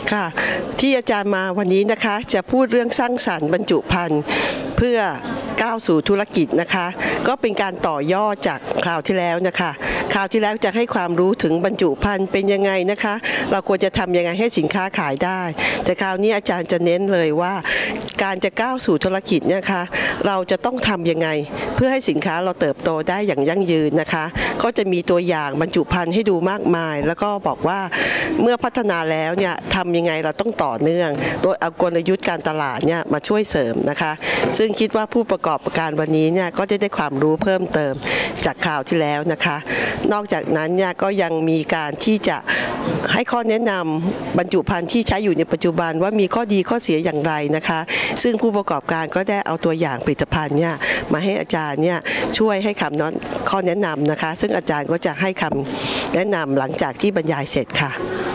ค่ะที่อาจารย์มาวันนี้นะคะจะพูดเรื่องสร้างสรรค์บรรจุภัณฑ์เพื่อก้าวสู่ธุรกิจนะคะก็เป็นการต่อยอดจากคราวที่แล้วนะคะคราวที่แล้วจะให้ความรู้ถึงบรรจุภัณฑ์เป็นยังไงนะคะเราควรจะทำยังไงให้สินค้าขายได้แต่คราวนี้อาจารย์จะเน้นเลยว่าการจะก้าวสู่ธุรกิจเนี่ยค่ะเราจะต้องทำยังไงเพื่อให้สินค้าเราเติบโตได้อย่างยั่งยืนนะคะก็จะมีตัวอย่างบรรจุภัณฑ์ให้ดูมากมายแล้วก็บอกว่าเมื่อพัฒนาแล้วเนี่ยทำยังไงเราต้องต่อเนื่องโดยเอากลยุทธ์การตลาดเนี่ยมาช่วยเสริมนะคะซึ่งคิดว่าผู้ประกอบการวันนี้เนี่ยก็จะได้ความรู้เพิ่มเติมจากคราวที่แล้วนะคะนอกจากนั้นเนี่ยก็ยังมีการที่จะให้ข้อแนะนำบรรจุภัณฑ์ที่ใช้อยู่ในปัจจุบันว่ามีข้อดีข้อเสียอย่างไรนะคะซึ่งผู้ประกอบการก็ได้เอาตัวอย่างผลิตภัณฑ์เนี่ยมาให้อาจารย์เนี่ยช่วยให้คำข้อแนะนำนะคะซึ่งอาจารย์ก็จะให้คำแนะนำหลังจากที่บรรยายเสร็จค่ะ